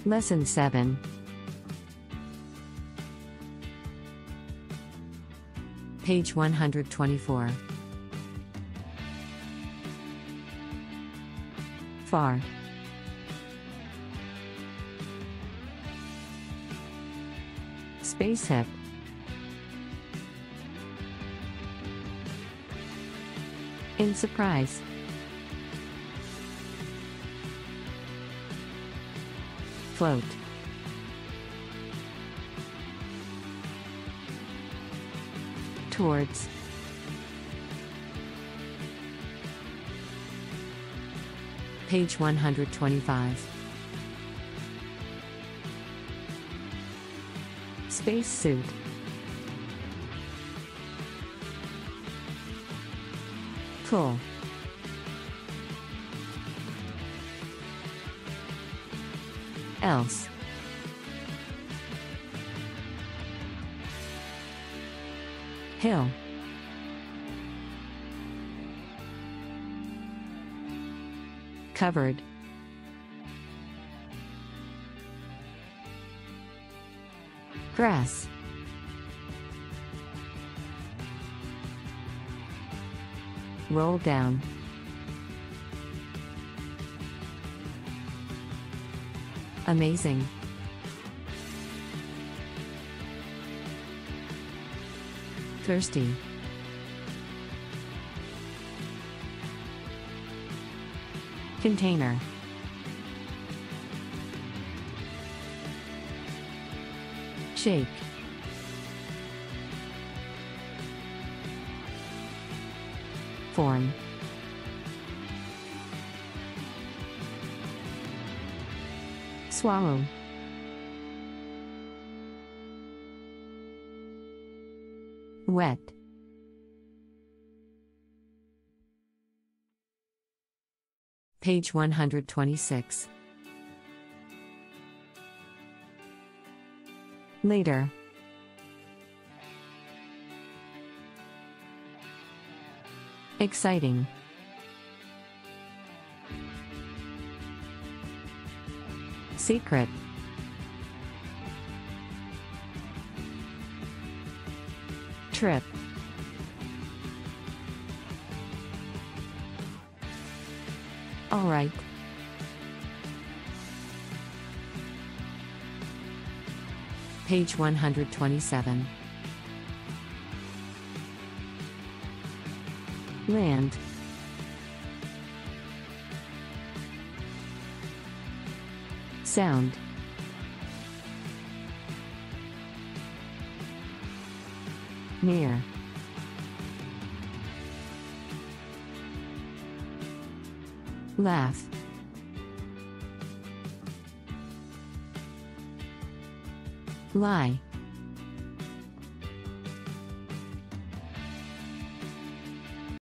Lesson 7. Page 124. Far. Spaceship. In surprise. Float. Towards. Page 125. Spacesuit. Pull. Else. Hill. Covered. Grass. Roll down. Amazing. Thirsty. Container. Shake. Form. Swallow. Wet. Page 126. Later. Exciting. Secret. Trip. All right. Page 127. Land. Sound. Near. Laugh. Lie.